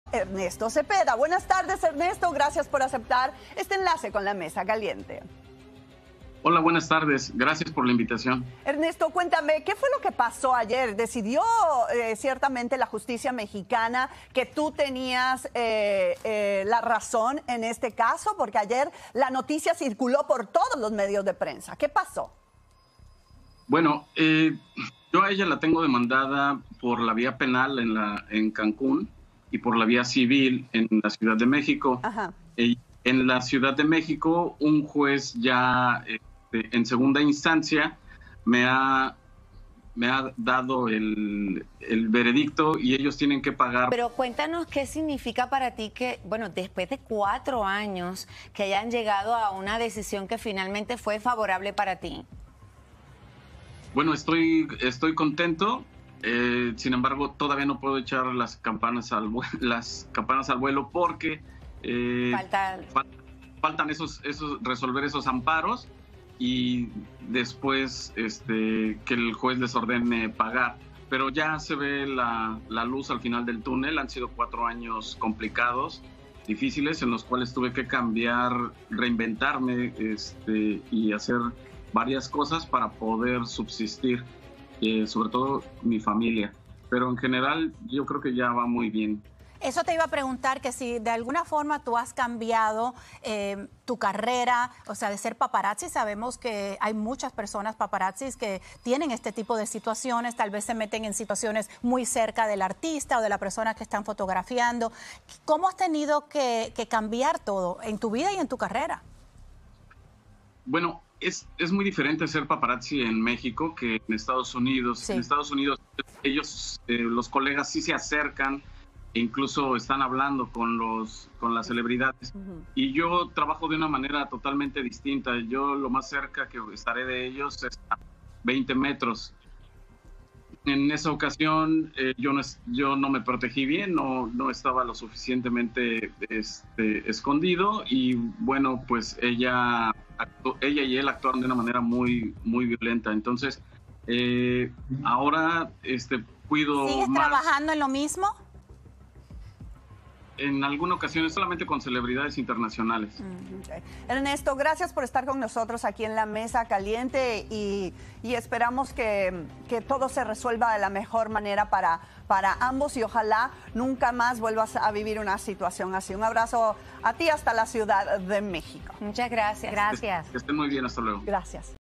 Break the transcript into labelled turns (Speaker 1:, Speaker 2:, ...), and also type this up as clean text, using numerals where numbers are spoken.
Speaker 1: Ernesto Cepeda. Buenas tardes, Ernesto. Gracias por aceptar este enlace con la Mesa Caliente.
Speaker 2: Hola, buenas tardes. Gracias por la invitación.
Speaker 1: Ernesto, cuéntame, ¿qué fue lo que pasó ayer? ¿Decidió ciertamente la justicia mexicana que tú tenías la razón en este caso? Porque ayer la noticia circuló por todos los medios de prensa. ¿Qué pasó?
Speaker 2: Bueno, yo a ella la tengo demandada por la vía penal en Cancún y por la vía civil en la Ciudad de México.
Speaker 1: Ajá.
Speaker 2: En la Ciudad de México, un juez ya en segunda instancia me ha dado el veredicto y ellos tienen que pagar.
Speaker 3: Pero cuéntanos qué significa para ti que, bueno, después de 4 años que hayan llegado a una decisión que finalmente fue favorable para ti.
Speaker 2: Bueno, estoy contento. Sin embargo, todavía no puedo echar las campanas al vuelo porque faltan resolver esos amparos y después que el juez les ordene pagar. Pero ya se ve la luz al final del túnel. Han sido 4 años complicados, difíciles, en los cuales tuve que cambiar, reinventarme y hacer varias cosas para poder subsistir, sobre todo mi familia. Pero en general yo creo que ya va muy bien.
Speaker 4: Eso te iba a preguntar, que si de alguna forma tú has cambiado tu carrera, o sea, de ser paparazzi. Sabemos que hay muchas personas paparazzis que tienen este tipo de situaciones, tal vez se meten en situaciones muy cerca del artista o de la persona que están fotografiando. ¿Cómo has tenido que cambiar todo en tu vida y en tu carrera?
Speaker 2: Bueno, es muy diferente ser paparazzi en México que en Estados Unidos. Sí. En Estados Unidos ellos, los colegas sí se acercan e incluso están hablando con las celebridades. Y yo trabajo de una manera totalmente distinta. Yo lo más cerca que estaré de ellos es a 20 metros. En esa ocasión yo no me protegí bien, no estaba lo suficientemente escondido y bueno, pues ella y él actuaron de una manera muy, muy violenta. Entonces, ahora cuido más.
Speaker 4: ¿Sigues trabajando en lo mismo?
Speaker 2: En alguna ocasión, solamente con celebridades internacionales.
Speaker 1: Okay. Ernesto, gracias por estar con nosotros aquí en la Mesa Caliente y esperamos que todo se resuelva de la mejor manera para ambos y ojalá nunca más vuelvas a vivir una situación así. Un abrazo a ti hasta la Ciudad de México.
Speaker 3: Muchas gracias. Gracias.
Speaker 2: Que estén muy bien, hasta luego.
Speaker 1: Gracias.